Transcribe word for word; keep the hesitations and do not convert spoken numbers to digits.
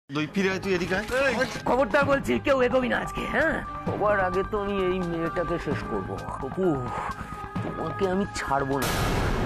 দই ফিরে আয়, তুই এদিকে আয়। খবরদার বলছি, কেউ এগোবি না আজকে। হ্যাঁ, সবার আগে তো আমি এই মেয়েটাকে শেষ করবো। অপু, তোমাকে আমি ছাড়বো না।